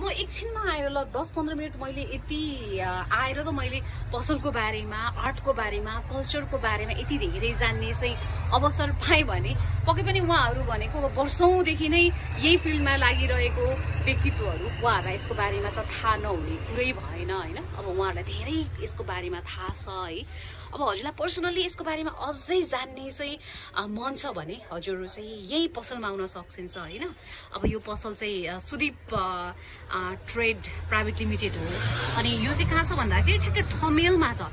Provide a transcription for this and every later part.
एकछिनमा आएर ल 10-15 मिनट मैले यति आएर त मैले पसलको बारेमा, आर्टको बारेमा, कल्चरको बारेमा यति धेरै जान्ने चाहिँ अवसर पाएँ भने पक्कै पनि उहाँहरू भनेको वर्षौँदेखि नै यही फिल्डमा लागिरहेको व्यक्तित्वहरू, उहाँहरूलाई यसको बारेमा त थाहा नहुने कुरै भएन होइन। अब उहाँहरूलाई धेरै यसको बारेमा थाहा छ है। अब हजुरलाई पर्सनल्ली यसको बारेमा अझै जान्ने चाहिँ मन छ भने हजुर चाहिँ यही पसलमा आउन सक्नुहुन्छ होइन। अब यो पसल चाहिँ सुदीप ट्रेड प्राइभेट लिमिटेड हो। अनि यो चाहिँ कहाँ छ भन्दाखेरि ठ्याक्कै ठमेलमा छ।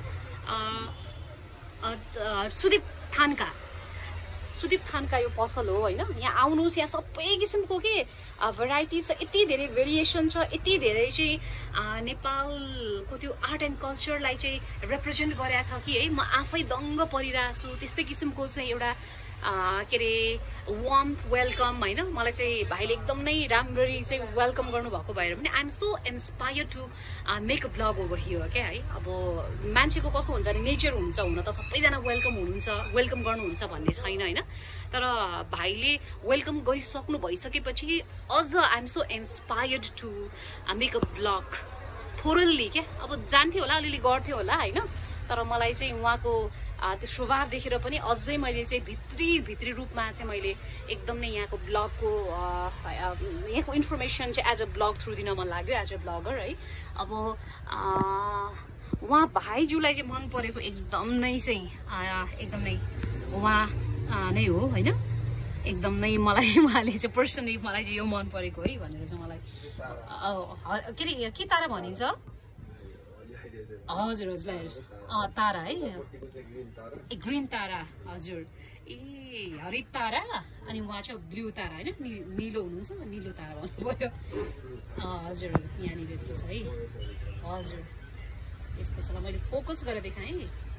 सुदीप थानका यो पसल हो होइन। यहाँ आउनुहोस्, यहाँ सबै किसिमको के भेराइटी छ, यति धेरै भेरिएसन छ, यति धेरै चाहिँ नेपालको त्यो आर्ट एन्ड कल्चरलाई चाहिँ रिप्रेजेन्ट गरेको छ कि है, म आफै दङ्ग परिरहेको छु। त्यस्तै किसिमको चाहिँ एउटा के अरे वार्म वेलकम होइन। मलाई चाहिँ भाइले एकदम नै राम्ररी चाहिँ वेलकम गर्नुभएको भएर पनि I'm so inspired to make a blog over here क्या है। अब मान्छेको कस्तो हुन्छ भने नेचर हुन्छ, हुन त सबैजना वेलकम गर्नुहुन्छ भन्ने छैन होइन। तर भाइले वेलकम गरिसक्नु भइसकेपछि अझ I'm so inspired to make a blog thoroughly क्या। अब जान्थ्यो होला, अलिअलि गर्थ्यो होला होइन। तर मलाई चाहिँ उहाँको त्यो स्वभाव देखेर पनि अझै मैले चाहिँ भित्री रूपमा चाहिँ मैले एकदम नै यहाँको ब्लगको यहाँको इन्फर्मेसन चाहिँ एज अ ब्लग थ्रु दिन मन लाग्यो एज अ ब्लगर है। अब उहाँ भाइज्यूलाई चाहिँ मन परेको एकदम नै उहाँ नै हो होइन। एकदम नै मलाई उहाँले चाहिँ पर्सनली मलाई चाहिँ यो मन परेको है भनेर चाहिँ मलाई के अरे के तारा भनिन्छ हजुर हजुरलाई तारा है, ए ग्रिन तारा हजुर, ए हरित तारा, अनि उहाँ चाहिँ ब्लू तारा होइन, निलो हुनुहुन्छ, निलो तारा भन्नु पर्यो हजुर हजुर। यहाँनिर यस्तो छ है हजुर, यस्तो छ ल, मैले फोकस गरेर देखाएँ।